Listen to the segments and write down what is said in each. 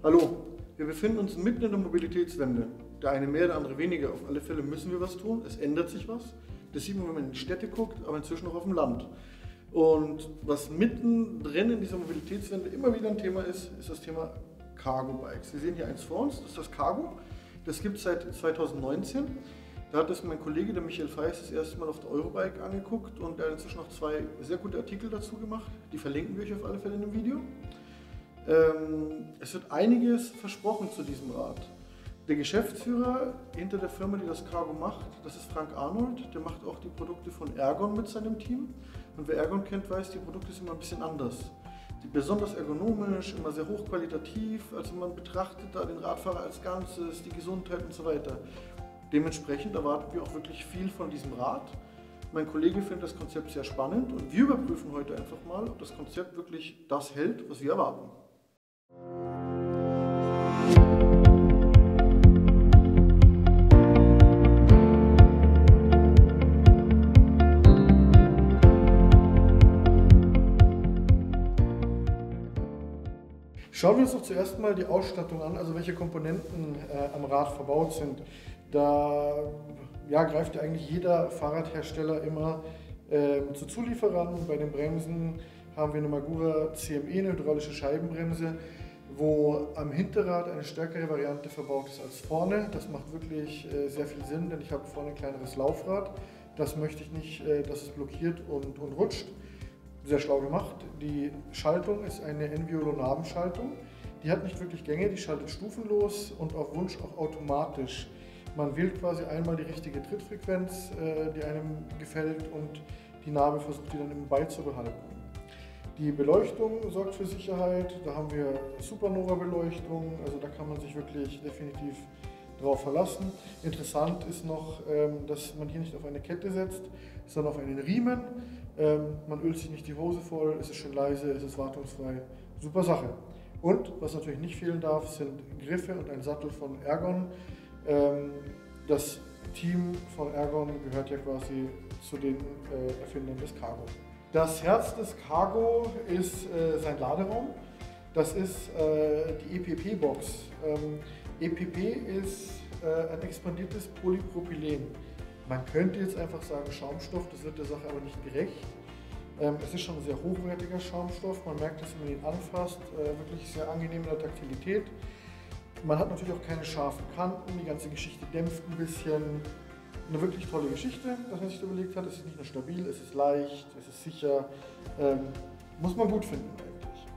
Hallo, wir befinden uns mitten in der Mobilitätswende. Der eine mehr, der andere weniger. Auf alle Fälle müssen wir was tun. Es ändert sich was. Das sieht man, wenn man in die Städte guckt, aber inzwischen auch auf dem Land. Und was mittendrin in dieser Mobilitätswende immer wieder ein Thema ist, ist das Thema Cargo-Bikes. Sie sehen hier eins vor uns, das ist das Cargo. Das gibt es seit 2019. Da hat es mein Kollege, der Michael Feist, das erste Mal auf der Eurobike angeguckt und er hat inzwischen noch 2 sehr gute Artikel dazu gemacht. Die verlinken wir euch auf alle Fälle in dem Video. Es wird einiges versprochen zu diesem Rad. Der Geschäftsführer hinter der Firma, die das Cargo macht, das ist Frank Arnold. Der macht auch die Produkte von Ergon mit seinem Team. Und wer Ergon kennt, weiß, die Produkte sind immer ein bisschen anders. Die besonders ergonomisch, immer sehr hochqualitativ. Also man betrachtet da den Radfahrer als Ganzes, die Gesundheit und so weiter. Dementsprechend erwarten wir auch wirklich viel von diesem Rad. Mein Kollege findet das Konzept sehr spannend und wir überprüfen heute einfach mal, ob das Konzept wirklich das hält, was wir erwarten. Schauen wir uns doch zuerst mal die Ausstattung an, also welche Komponenten am Rad verbaut sind. Da greift ja eigentlich jeder Fahrradhersteller immer zu Zulieferern. Bei den Bremsen haben wir eine Magura CME, eine hydraulische Scheibenbremse, wo am Hinterrad eine stärkere Variante verbaut ist als vorne. Das macht wirklich sehr viel Sinn, denn ich habe vorne ein kleineres Laufrad. Das möchte ich nicht, dass es blockiert und rutscht. Sehr schlau gemacht. Die Schaltung ist eine Enviolo-Nabenschaltung. Die hat nicht wirklich Gänge, die schaltet stufenlos und auf Wunsch auch automatisch. Man wählt quasi einmal die richtige Trittfrequenz, die einem gefällt, und die Nabe versucht die dann immer beizubehalten. Die Beleuchtung sorgt für Sicherheit. Da haben wir Supernova-Beleuchtung, also da kann man sich wirklich definitiv drauf verlassen. Interessant ist noch, dass man hier nicht auf eine Kette setzt, sondern auf einen Riemen. Man ölt sich nicht die Hose voll, es ist schön leise, es ist wartungsfrei. Super Sache. Und was natürlich nicht fehlen darf, sind Griffe und ein Sattel von Ergon. Das Team von Ergon gehört ja quasi zu den Erfindern des Cargo. Das Herz des Cargo ist sein Laderaum. Das ist die EPP-Box. EPP ist ein expandiertes Polypropylen. Man könnte jetzt einfach sagen Schaumstoff, das wird der Sache aber nicht gerecht. Es ist schon ein sehr hochwertiger Schaumstoff, man merkt es, wenn man ihn anfasst, wirklich sehr angenehm in der Taktilität. Man hat natürlich auch keine scharfen Kanten, die ganze Geschichte dämpft ein bisschen. Eine wirklich tolle Geschichte, dass man sich da überlegt hat. Es ist nicht nur stabil, es ist leicht, es ist sicher, muss man gut finden eigentlich.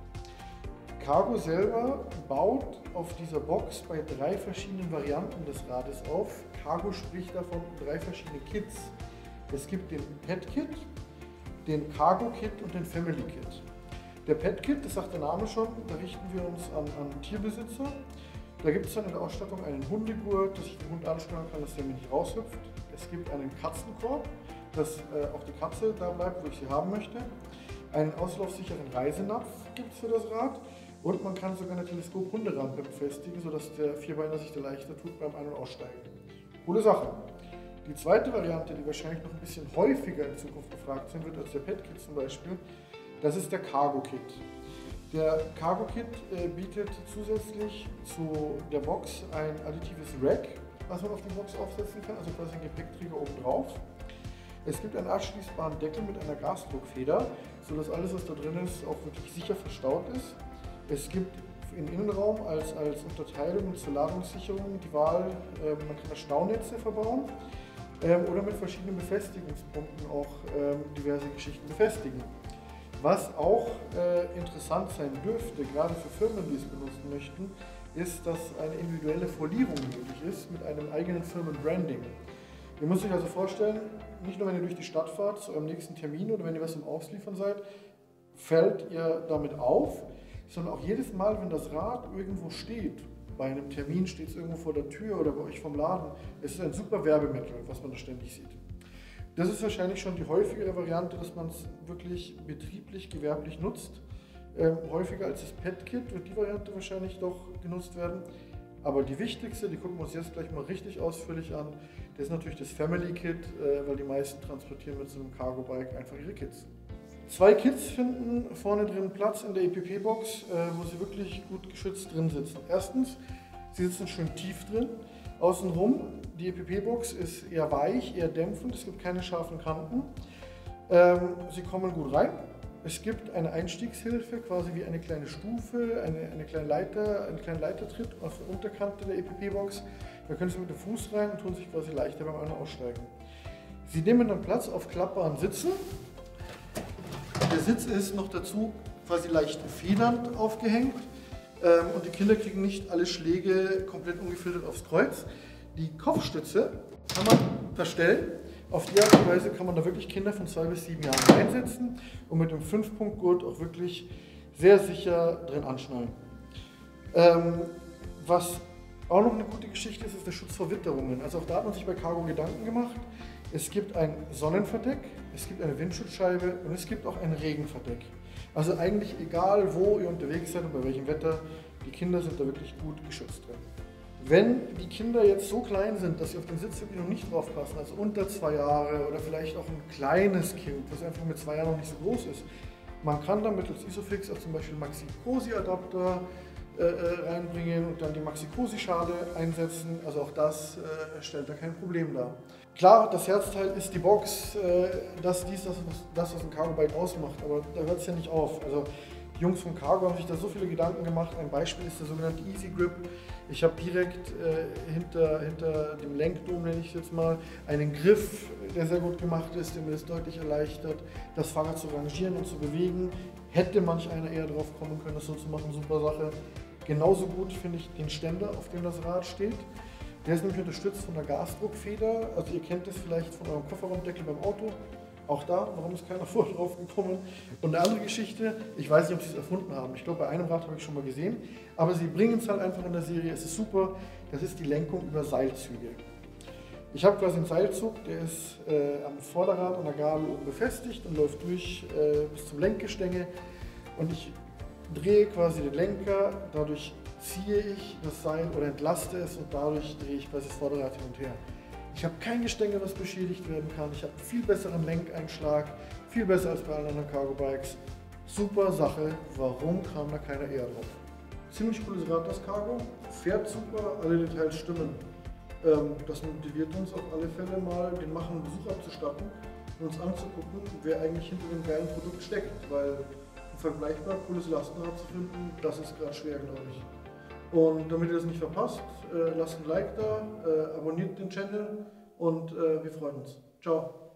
Cargo selber baut auf dieser Box bei 3 verschiedenen Varianten des Rades auf. Cargo spricht davon 3 verschiedene Kits. Es gibt den Pet-Kit, den Cargo-Kit und den Family-Kit. Der Pet-Kit, das sagt der Name schon, da richten wir uns an Tierbesitzer. Da gibt es dann in der Ausstattung einen Hundegurt, dass ich den Hund ansteuern kann, dass der mir nicht raushüpft. Es gibt einen Katzenkorb, dass auch die Katze da bleibt, wo ich sie haben möchte. Einen auslaufsicheren Reisenapf gibt es für das Rad. Und man kann sogar eine Teleskop-Hunderampe befestigen, sodass der Vierbeiner sich da leichter tut beim Ein- und Aussteigen. Coole Sache. Die zweite Variante, die wahrscheinlich noch ein bisschen häufiger in Zukunft gefragt sein wird als der Pet-Kit zum Beispiel, das ist der Cargo-Kit. Der Cargo-Kit bietet zusätzlich zu der Box ein additives Rack, was man auf die Box aufsetzen kann, also quasi ein Gepäckträger oben drauf. Es gibt einen abschließbaren Deckel mit einer Gasdruckfeder, sodass alles, was da drin ist, auch wirklich sicher verstaut ist. Es gibt im Innenraum als Unterteilung zur Ladungssicherung die Wahl, man kann da Staunetze verbauen oder mit verschiedenen Befestigungspunkten auch diverse Geschichten befestigen. Was auch interessant sein dürfte, gerade für Firmen, die es benutzen möchten, ist, dass eine individuelle Folierung möglich ist mit einem eigenen Firmenbranding. Ihr müsst euch also vorstellen, nicht nur wenn ihr durch die Stadt fahrt zu eurem nächsten Termin oder wenn ihr was im Ausliefern seid, fällt ihr damit auf, sondern auch jedes Mal, wenn das Rad irgendwo steht, bei einem Termin steht es irgendwo vor der Tür oder bei euch vom Laden, es ist ein super Werbemittel, was man da ständig sieht. Das ist wahrscheinlich schon die häufigere Variante, dass man es wirklich betrieblich, gewerblich nutzt. Häufiger als das Pet-Kit wird die Variante wahrscheinlich doch genutzt werden. Aber die wichtigste, die gucken wir uns jetzt gleich mal richtig ausführlich an, das ist natürlich das Family Kit, weil die meisten transportieren mit so einem Cargo-Bike einfach ihre Kids. 2 Kids finden vorne drin Platz in der EPP-Box, wo sie wirklich gut geschützt drin sitzen. Erstens, sie sitzen schön tief drin. Außenrum, die EPP-Box ist eher weich, eher dämpfend, es gibt keine scharfen Kanten. Sie kommen gut rein. Es gibt eine Einstiegshilfe, quasi wie eine kleine Stufe, eine kleine Leiter, einen kleinen Leitertritt auf der Unterkante der EPP-Box. Da können Sie mit dem Fuß rein und tun sich quasi leichter beim Ein- und Aussteigen. Sie nehmen dann Platz auf klappbaren Sitzen. Der Sitz ist noch dazu quasi leicht federnd aufgehängt und die Kinder kriegen nicht alle Schläge komplett ungefiltert aufs Kreuz. Die Kopfstütze kann man verstellen. Auf die Art und Weise kann man da wirklich Kinder von 2 bis 7 Jahren einsetzen und mit dem 5-Punkt-Gurt auch wirklich sehr sicher drin anschnallen. Was auch noch eine gute Geschichte ist, ist der Schutz vor Witterungen. Also auch da hat man sich bei Cargo Gedanken gemacht. Es gibt ein Sonnenverdeck, es gibt eine Windschutzscheibe und es gibt auch ein Regenverdeck. Also eigentlich egal, wo ihr unterwegs seid und bei welchem Wetter, die Kinder sind da wirklich gut geschützt drin. Wenn die Kinder jetzt so klein sind, dass sie auf den Sitz wirklich noch nicht drauf passen, also unter 2 Jahre oder vielleicht auch ein kleines Kind, das einfach mit 2 Jahren noch nicht so groß ist, man kann dann mittels Isofix auch zum Beispiel Maxi-Cosi-Adapter reinbringen und dann die Maxi-Cosi-Schale einsetzen. Also auch das stellt da kein Problem dar. Klar, das Herzteil ist die Box, das, was ein Cargo-Bike ausmacht, aber da hört es ja nicht auf. Also die Jungs von Cargo haben sich da so viele Gedanken gemacht. Ein Beispiel ist der sogenannte Easy Grip. Ich habe direkt hinter dem Lenkdom, nenne ich es jetzt mal, einen Griff, der sehr gut gemacht ist, der mir das deutlich erleichtert, das Fahrrad zu rangieren und zu bewegen. Hätte manch einer eher drauf kommen können, das so zu machen, super Sache. Genauso gut finde ich den Ständer, auf dem das Rad steht. Der ist nämlich unterstützt von der Gasdruckfeder. Also ihr kennt das vielleicht von eurem Kofferraumdeckel beim Auto. Auch da, warum ist keiner vorher drauf gekommen? Und eine andere Geschichte, ich weiß nicht, ob sie es erfunden haben. Ich glaube, bei einem Rad habe ich schon mal gesehen. Aber sie bringen es halt einfach in der Serie. Es ist super. Das ist die Lenkung über Seilzüge. Ich habe quasi einen Seilzug, der ist am Vorderrad an der Gabel oben befestigt und läuft durch bis zum Lenkgestänge. Und ich drehe quasi den Lenker, dadurch ziehe ich das Seil oder entlaste es und dadurch drehe ich quasi das Vorderrad hin und her. Ich habe kein Gestänge, was beschädigt werden kann. Ich habe einen viel besseren Lenkeinschlag, viel besser als bei allen anderen Cargo-Bikes. Super Sache, warum kam da keiner eher drauf? Ziemlich cooles Rad, das Cargo, fährt super, alle Details stimmen. Das motiviert uns auf alle Fälle mal, den Machen einen Besuch abzustatten und uns anzugucken, wer eigentlich hinter dem geilen Produkt steckt, weil ein vergleichbar cooles Lastenrad zu finden, das ist gerade schwer, glaube ich. Und damit ihr das nicht verpasst, lasst ein Like da, abonniert den Channel und wir freuen uns. Ciao!